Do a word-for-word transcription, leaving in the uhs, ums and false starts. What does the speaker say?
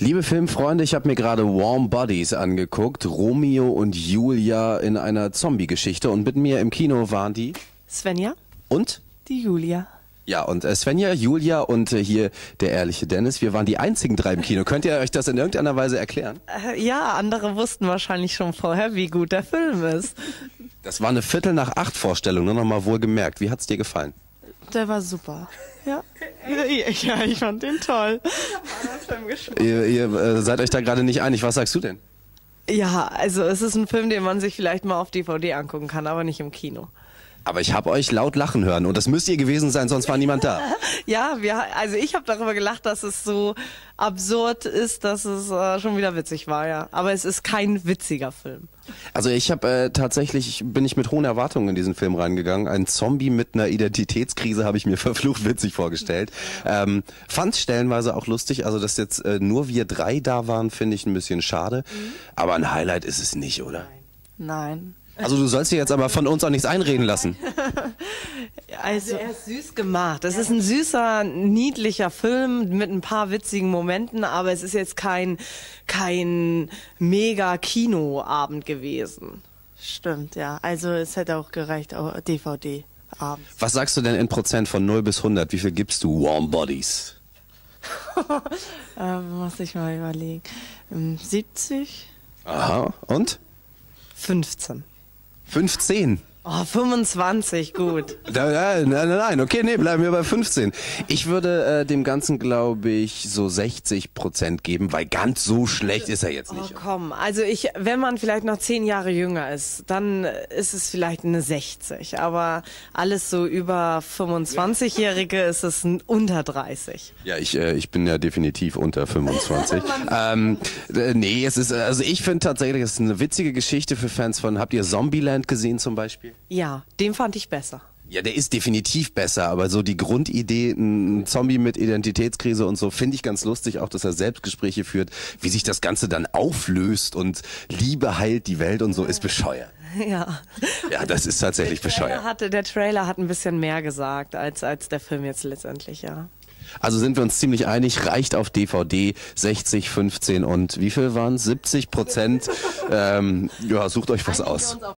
Liebe Filmfreunde, ich habe mir gerade Warm Bodies angeguckt. Romeo und Julia in einer Zombie-Geschichte. Und mit mir im Kino waren die... Svenja. Und? Die Julia. Ja, und äh, Svenja, Julia und äh, hier der ehrliche Dennis. Wir waren die einzigen drei im Kino. Könnt ihr euch das in irgendeiner Weise erklären? Äh, ja, andere wussten wahrscheinlich schon vorher, wie gut der Film ist. Das war eine Viertel nach acht Vorstellung, nur noch mal wohlgemerkt. Wie hat's dir gefallen? Der war super. Ja, ja, ich fand den toll. Ihr, ihr äh, seid euch da gerade nicht einig. Was sagst du denn? Ja, also es ist ein Film, den man sich vielleicht mal auf D V D angucken kann, aber nicht im Kino. Aber ich habe euch laut lachen hören und das müsst ihr gewesen sein, sonst war niemand da. Ja, wir, also ich habe darüber gelacht, dass es so absurd ist, dass es äh, schon wieder witzig war, ja. Aber es ist kein witziger Film. Also ich habe äh, tatsächlich, bin ich mit hohen Erwartungen in diesen Film reingegangen. Ein Zombie mit einer Identitätskrise habe ich mir verflucht witzig vorgestellt. Ähm, fand stellenweise auch lustig, also dass jetzt äh, nur wir drei da waren, finde ich ein bisschen schade. Mhm. Aber ein Highlight ist es nicht, oder? Nein. Also du sollst dir jetzt aber von uns auch nichts einreden lassen. Also er ist süß gemacht. Es ist ein süßer, niedlicher Film mit ein paar witzigen Momenten, aber es ist jetzt kein, kein mega Kinoabend gewesen. Stimmt, ja. Also es hätte auch gereicht, auch D V D-Abend. Was sagst du denn in Prozent von null bis hundert? Wie viel gibst du Warm Bodies? äh, muss ich mal überlegen. siebzig? Aha, und? fünfzehn. fünfzehn. Oh, fünfundzwanzig, gut. Nein, nein, nein, okay, nee, bleiben wir bei fünfzehn. Ich würde äh, dem Ganzen, glaube ich, so sechzig Prozent geben, weil ganz so schlecht ist er jetzt nicht. Oh, komm, also ich, wenn man vielleicht noch zehn Jahre jünger ist, dann ist es vielleicht eine sechzig, aber alles so über fünfundzwanzigjährige ist es ein unter dreißig. Ja, ich, äh, ich bin ja definitiv unter fünfundzwanzig. ähm, äh, nee, es ist, also ich finde tatsächlich, es ist eine witzige Geschichte für Fans von, habt ihr Zombieland gesehen zum Beispiel? Ja, den fand ich besser. Ja, der ist definitiv besser, aber so die Grundidee, ein Zombie mit Identitätskrise und so, finde ich ganz lustig, auch dass er Selbstgespräche führt, wie sich das Ganze dann auflöst und Liebe heilt die Welt und so, ist bescheuert. Ja. Ja, das ist tatsächlich der bescheuert. Hatte, der Trailer hat ein bisschen mehr gesagt, als, als der Film jetzt letztendlich, ja. Also sind wir uns ziemlich einig, reicht auf D V D sechzig, fünfzehn und wie viel waren es? siebzig Prozent. Ähm, ja, sucht euch was aus.